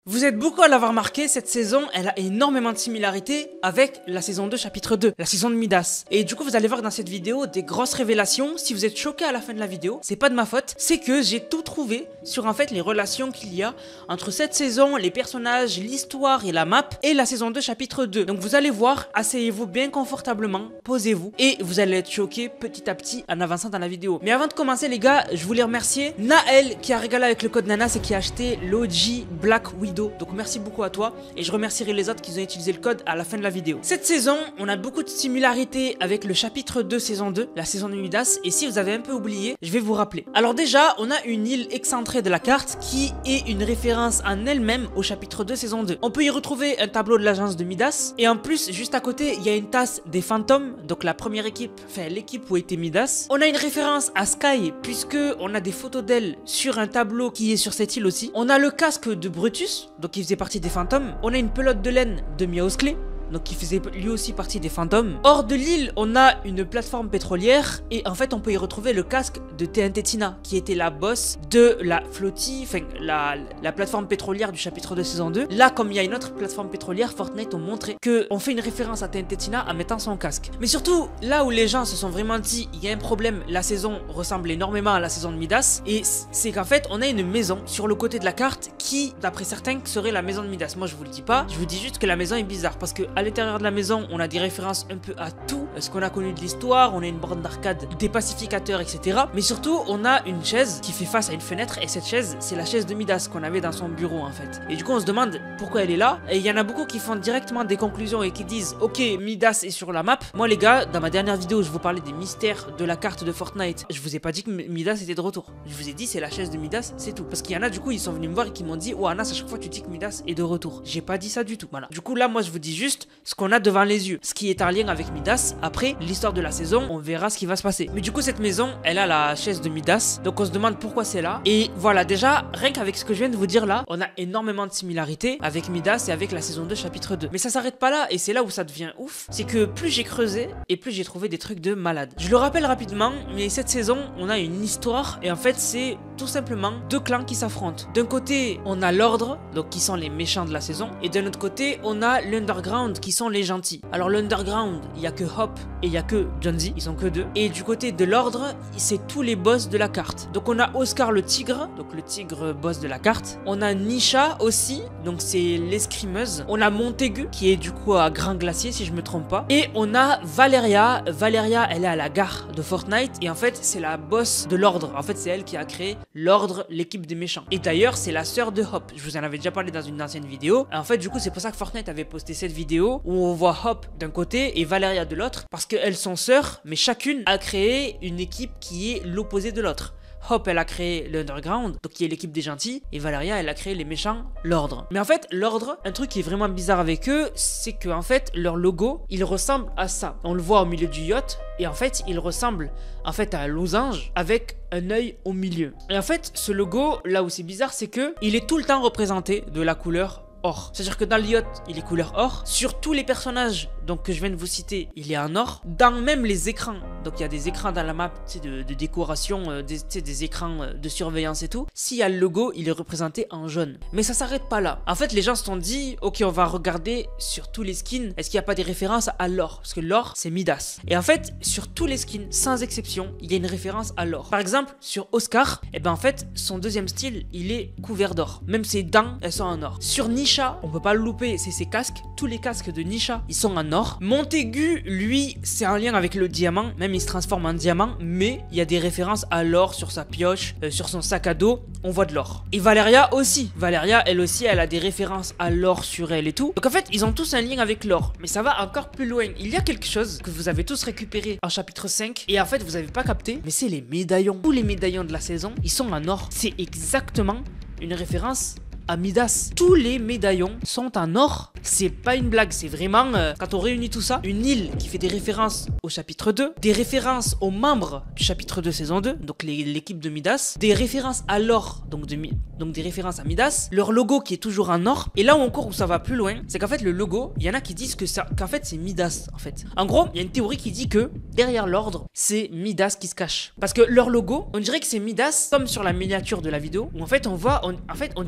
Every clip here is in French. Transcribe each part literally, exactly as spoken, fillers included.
Vous êtes beaucoup à l'avoir remarqué, cette saison, elle a énormément de similarités avec la saison deux, chapitre deux, la saison de Midas. Et du coup, vous allez voir dans cette vidéo des grosses révélations. Si vous êtes choqué à la fin de la vidéo, c'est pas de ma faute, c'est que j'ai tout trouvé sur en fait les relations qu'il y a entre cette saison, les personnages, l'histoire et la map, et la saison deux, chapitre deux. Donc vous allez voir, asseyez-vous bien confortablement, posez-vous, et vous allez être choqué petit à petit en avançant dans la vidéo. Mais avant de commencer les gars, je voulais remercier Naël qui a régalé avec le code Nanas et qui a acheté l'O G Black Widow. Donc merci beaucoup à toi et je remercierai les autres qui ont utilisé le code à la fin de la vidéo. Cette saison, on a beaucoup de similarités avec le chapitre deux saison deux, la saison de Midas, et si vous avez un peu oublié, je vais vous rappeler. Alors déjà, on a une île excentrée de la carte qui est une référence en elle-même au chapitre deux saison deux. On peut y retrouver un tableau de l'agence de Midas et en plus, juste à côté, il y a une tasse des fantômes, donc la première équipe, enfin l'équipe où était Midas. On a une référence à Sky puisque on a des photos d'elle sur un tableau qui est sur cette île aussi. On a le casque de Brutus, donc il faisait partie des fantômes. On a une pelote de laine de Miaosclé, donc qui faisait lui aussi partie des fantômes. Hors de l'île, on a une plateforme pétrolière et en fait on peut y retrouver le casque de T N T Tina qui était la boss de la flottille, enfin la, la plateforme pétrolière du chapitre deux saison deux. Là, comme il y a une autre plateforme pétrolière, Fortnite ont montré qu'on fait une référence à T N T Tina en mettant son casque. Mais surtout, là où les gens se sont vraiment dit il y a un problème, la saison ressemble énormément à la saison de Midas, et c'est qu'en fait on a une maison sur le côté de la carte qui, d'après certains, serait la maison de Midas. Moi je vous le dis pas, je vous dis juste que la maison est bizarre parce que à l'intérieur de la maison, on a des références un peu à tout ce qu'on a connu de l'histoire. On a une borne d'arcade, des pacificateurs, et cetera. Mais surtout, on a une chaise qui fait face à une fenêtre et cette chaise, c'est la chaise de Midas qu'on avait dans son bureau en fait. Et du coup, on se demande pourquoi elle est là. Et il y en a beaucoup qui font directement des conclusions et qui disent ok, Midas est sur la map. Moi les gars, dans ma dernière vidéo, je vous parlais des mystères de la carte de Fortnite. Je vous ai pas dit que Midas était de retour. Je vous ai dit c'est la chaise de Midas, c'est tout. Parce qu'il y en a du coup, ils sont venus me voir et qui m'ont dit oh Anas, à chaque fois tu dis que Midas est de retour. J'ai pas dit ça du tout. Voilà. Du coup là, moi je vous dis juste ce qu'on a devant les yeux, ce qui est en lien avec Midas. Après l'histoire de la saison, on verra ce qui va se passer. Mais du coup cette maison, elle a la chaise de Midas, donc on se demande pourquoi c'est là. Et voilà, déjà rien qu'avec ce que je viens de vous dire là, on a énormément de similarités avec Midas et avec la saison deux chapitre deux. Mais ça s'arrête pas là, et c'est là où ça devient ouf, c'est que plus j'ai creusé et plus j'ai trouvé des trucs de malade. Je le rappelle rapidement, mais cette saison on a une histoire et en fait c'est tout simplement deux clans qui s'affrontent. D'un côté on a l'ordre, donc qui sont les méchants de la saison, et d'un autre côté on a l'underground qui sont les gentils. Alors l'underground, il y a que Hop et il y a que Jonesy, ils sont que deux. Et du côté de l'ordre, c'est tous les boss de la carte. Donc on a Oscar le tigre, donc le tigre boss de la carte. On a Nisha aussi, donc c'est l'escrimeuse. On a Montaigu qui est du coup à Grand Glacier si je me trompe pas. Et on a Valeria. Valeria, elle est à la gare de Fortnite et en fait c'est la boss de l'ordre. En fait c'est elle qui a créé l'ordre, l'équipe des méchants. Et d'ailleurs c'est la sœur de Hop. Je vous en avais déjà parlé dans une ancienne vidéo. En fait du coup c'est pour ça que Fortnite avait posté cette vidéo où on voit Hop d'un côté et Valeria de l'autre, parce qu'elles sont sœurs, mais chacune a créé une équipe qui est l'opposé de l'autre. Hop, elle a créé l'Underground, donc qui est l'équipe des gentils, et Valeria, elle a créé les méchants, l'Ordre. Mais en fait, l'Ordre, un truc qui est vraiment bizarre avec eux, c'est que en fait, leur logo, il ressemble à ça. On le voit au milieu du yacht, et en fait, il ressemble en fait à un losange avec un œil au milieu. Et en fait, ce logo, là où c'est bizarre, c'est que il est tout le temps représenté de la couleur or. C'est-à-dire que dans le yacht, il est couleur or. Sur tous les personnages donc que je viens de vous citer, il est en or. Dans même les écrans, donc il y a des écrans dans la map de, de décoration, euh, des, des écrans de surveillance et tout. S'il y a le logo, il est représenté en jaune. Mais ça s'arrête pas là. En fait, les gens se sont dit, ok, on va regarder sur tous les skins, est-ce qu'il n'y a pas des références à l'or? Parce que l'or, c'est Midas. Et en fait, sur tous les skins, sans exception, il y a une référence à l'or. Par exemple, sur Oscar, et ben en fait, son deuxième style, il est couvert d'or. Même ses dents, elles sont en or. Sur Nisha, on peut pas le louper, c'est ses casques. Tous les casques de Nisha, ils sont en or. Montaigu, lui, c'est un lien avec le diamant, même il se transforme en diamant, mais il y a des références à l'or sur sa pioche, euh, sur son sac à dos, on voit de l'or. Et Valeria aussi, Valeria, elle aussi, elle a des références à l'or sur elle et tout. Donc en fait, ils ont tous un lien avec l'or, mais ça va encore plus loin. Il y a quelque chose que vous avez tous récupéré en chapitre cinq, et en fait, vous avez pas capté, mais c'est les médaillons. Tous les médaillons de la saison, ils sont en or. C'est exactement une référence à Midas. Tous les médaillons sont en or. C'est pas une blague, c'est vraiment, euh, quand on réunit tout ça, une île qui fait des références au chapitre deux, des références aux membres du chapitre deux saison deux, donc l'équipe de Midas, des références à l'or, donc, de, donc des références à Midas, leur logo qui est toujours en or. Et là où encore où ça va plus loin, c'est qu'en fait le logo, il y en a qui disent que ça, qu'en fait c'est Midas en fait. En gros, il y a une théorie qui dit que derrière l'ordre, c'est Midas qui se cache. Parce que leur logo, on dirait que c'est Midas, comme sur la miniature de la vidéo, où en fait on voit, on, en fait on dirait que c'est Midas.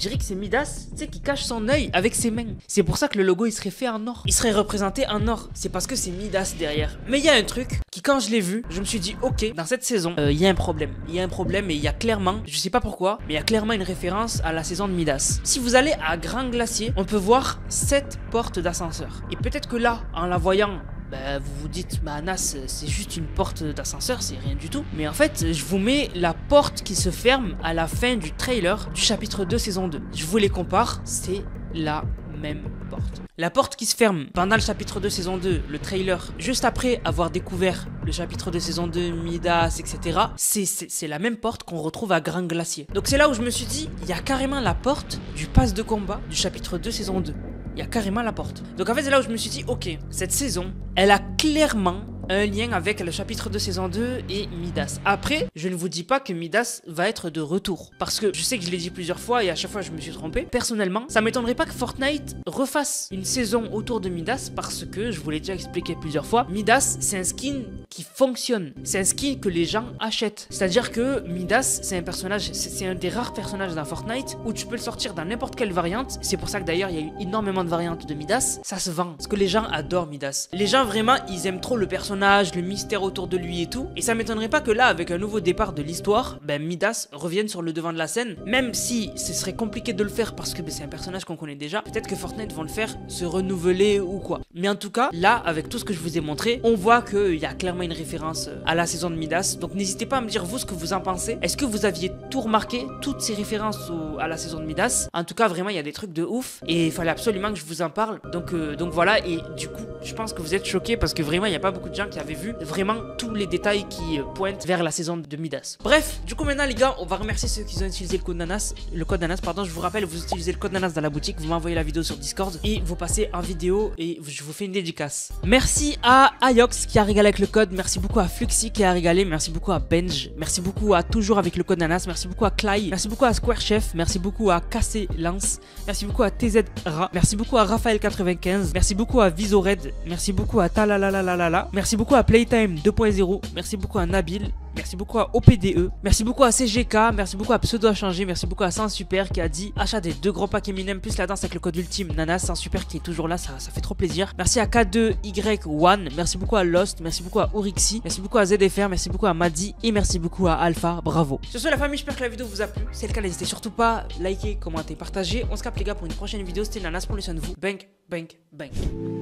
Midas, tu sais, qui cache son œil avec ses mains. C'est pour ça que le logo il serait fait en or. Il serait représenté en or. C'est parce que c'est Midas derrière. Mais il y a un truc qui, quand je l'ai vu, je me suis dit, ok, dans cette saison, il euh, y a un problème. Il y a un problème et il y a clairement, je sais pas pourquoi, mais il y a clairement une référence à la saison de Midas. Si vous allez à Grand Glacier, on peut voir sept portes d'ascenseur. Et peut-être que là, en la voyant, bah, vous vous dites, bah Anas, c'est juste une porte d'ascenseur, c'est rien du tout. Mais en fait, je vous mets la porte qui se ferme à la fin du trailer du chapitre deux saison deux. Je vous les compare, c'est la même porte. La porte qui se ferme pendant le chapitre deux saison deux, le trailer, juste après avoir découvert le chapitre deux saison deux, Midas, et cetera. C'est la même porte qu'on retrouve à Grand Glacier. Donc c'est là où je me suis dit, il y a carrément la porte du pass de combat du chapitre deux saison deux. Il y a carrément la porte. Donc en fait c'est là où je me suis dit, ok, cette saison, elle a clairement un lien avec le chapitre de saison deux et Midas. Après, je ne vous dis pas que Midas va être de retour. Parce que je sais que je l'ai dit plusieurs fois et à chaque fois je me suis trompé. Personnellement, ça m'étonnerait pas que Fortnite refasse une saison autour de Midas parce que, je vous l'ai déjà expliqué plusieurs fois, Midas c'est un skin qui fonctionne. C'est un skin que les gens achètent. C'est-à-dire que Midas, c'est un personnage, c'est un des rares personnages dans Fortnite où tu peux le sortir dans n'importe quelle variante. C'est pour ça que d'ailleurs il y a eu énormément de variantes de Midas. Ça se vend. Parce que les gens adorent Midas. Les gens vraiment, ils aiment trop le personnage, le mystère autour de lui et tout. Et ça m'étonnerait pas que là, avec un nouveau départ de l'histoire, ben Midas revienne sur le devant de la scène. Même si ce serait compliqué de le faire parce que ben, c'est un personnage qu'on connaît déjà. Peut-être que Fortnite vont le faire se renouveler ou quoi. Mais en tout cas, là, avec tout ce que je vous ai montré, on voit qu'il y a clairement une référence à la saison de Midas. Donc n'hésitez pas à me dire vous ce que vous en pensez. Est-ce que vous aviez tout remarqué, toutes ces références au, à la saison de Midas? En tout cas, vraiment, il y a des trucs de ouf. Et il fallait absolument que je vous en parle. Donc, euh, donc voilà. Et du coup, je pense que vous êtes choqués parce que vraiment, il n'y a pas beaucoup de gens qui avaient vu vraiment tous les détails qui euh, pointent vers la saison de Midas. Bref, du coup maintenant les gars, on va remercier ceux qui ont utilisé le code Nanas. Le code Nanas, pardon, je vous rappelle, vous utilisez le code Nanas dans la boutique, vous m'envoyez la vidéo sur Discord et vous passez en vidéo et je vous fais une dédicace. Merci à Ayox qui a régalé avec le code, merci beaucoup à Fluxy qui a régalé, merci beaucoup à Benj, merci beaucoup à Toujours avec le code Nanas, merci beaucoup à Clay, merci beaucoup à Square Chef, merci beaucoup à Cassé Lance, merci beaucoup à T Z Ra, merci beaucoup à Raphaël quatre-vingt-quinze, merci beaucoup à Visored, merci beaucoup à Talalalalala, merci beaucoup à Playtime deux point zéro, merci beaucoup à Nabil, merci beaucoup à O P D E, merci beaucoup à C G K, merci beaucoup à Pseudo A Changé, merci beaucoup à Sans Super qui a dit achat des deux grands packs Eminem plus la danse avec le code ultime Nanas. Sans Super qui est toujours là, ça, ça fait trop plaisir. Merci à K deux Y un, merci beaucoup à Lost, merci beaucoup à Urixi, merci beaucoup à Z F R, merci beaucoup à Madi et merci beaucoup à Alpha, bravo. Sur ce la famille, j'espère que la vidéo vous a plu, c'est le cas n'hésitez surtout pas à liker, commenter, partager. On se capte les gars pour une prochaine vidéo, c'était Nanas, prenez soin de vous, bang, bang, bang.